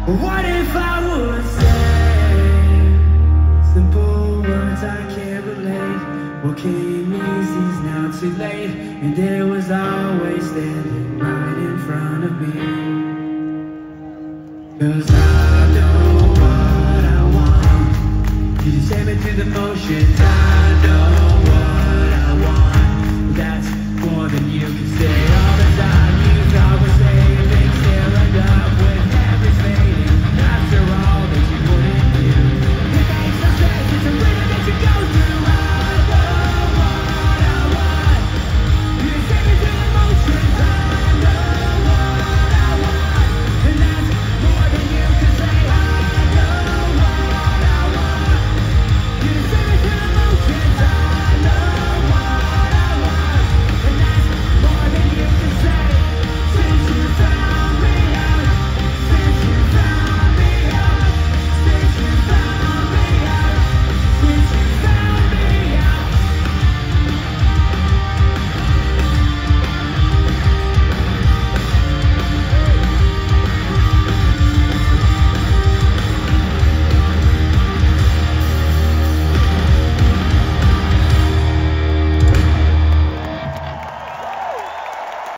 What if I would say simple words I can't relate? What came easy's now too late, and it was always standing right in front of me. 'Cause I know what I want. You just take me through the motions.